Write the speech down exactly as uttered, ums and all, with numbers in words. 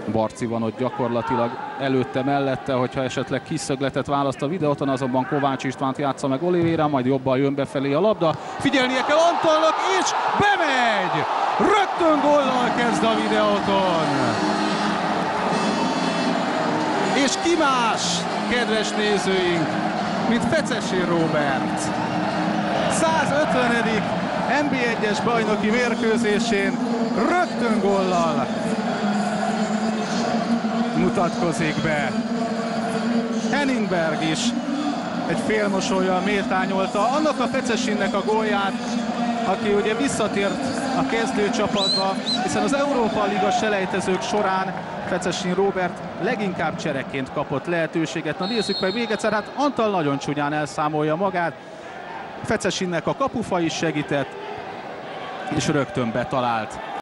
Barci van ott gyakorlatilag előtte, mellette, hogyha esetleg kis szögletet választ a videóton, azonban Kovács Istvánt játsza meg Oliveira, majd jobban jön befelé a labda. Figyelnie kell Antalnak, és bemegy! Rögtön góllal kezd a videóton! És ki más, kedves nézőink, mint Fecesi Róbert. százötvenedik en bé egyes bajnoki mérkőzésén rögtön góllal mutatkozik be. Henningberg is egy félmosollyal méltányolta annak a Fecesinnek a gólját, aki ugye visszatért a kezdőcsapatba, hiszen az Európa Liga selejtezők során Fecesin Róbert leginkább csereként kapott lehetőséget. Na nézzük meg még egyszer, hát Antal nagyon csúnyán elszámolja magát. Fecesinnek a kapufa is segített, és rögtön betalált.